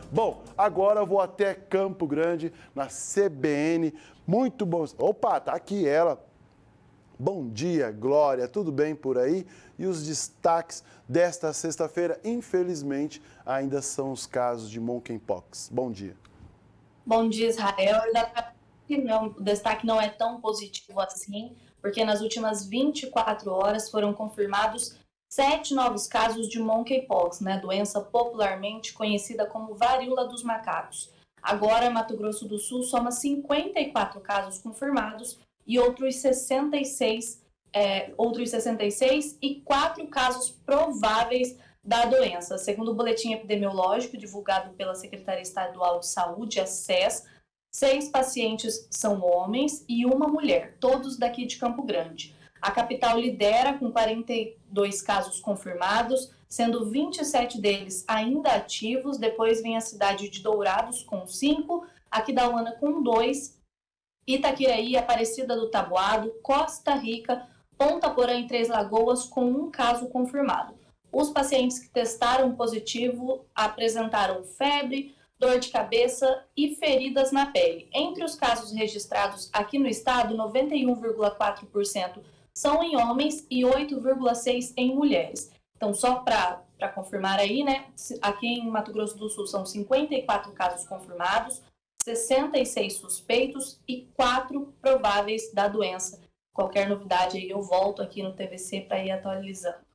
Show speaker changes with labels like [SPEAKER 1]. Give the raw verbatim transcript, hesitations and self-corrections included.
[SPEAKER 1] Bom, agora eu vou até Campo Grande, na C B N. Muito bom. Opa, tá aqui ela. Bom dia, Glória. Tudo bem por aí? E os destaques desta sexta-feira, infelizmente, ainda são os casos de monkeypox. Bom dia.
[SPEAKER 2] Bom dia, Israel. Não, o destaque não é tão positivo assim, porque nas últimas vinte e quatro horas foram confirmados sete novos casos de monkeypox, né, doença popularmente conhecida como varíola dos macacos. Agora, Mato Grosso do Sul soma cinquenta e quatro casos confirmados e outros sessenta e seis, é, outros sessenta e seis e quatro casos prováveis da doença. Segundo o boletim epidemiológico divulgado pela Secretaria Estadual de Saúde, a S E S, seis pacientes são homens e uma mulher, todos daqui de Campo Grande. A capital lidera com quarenta e dois casos confirmados, sendo vinte e sete deles ainda ativos. Depois vem a cidade de Dourados com cinco, Aquidauana com dois, Itaquiraí, Aparecida do Taboado, Costa Rica, Ponta Porã e Três Lagoas com um caso confirmado. Os pacientes que testaram positivo apresentaram febre, dor de cabeça e feridas na pele. Entre os casos registrados aqui no estado, noventa e um vírgula quatro por cento são em homens e oito vírgula seis por cento em mulheres. Então, só para confirmar aí, né? Aqui em Mato Grosso do Sul são cinquenta e quatro casos confirmados, sessenta e seis suspeitos e quatro prováveis da doença. Qualquer novidade aí eu volto aqui no T V C para ir atualizando.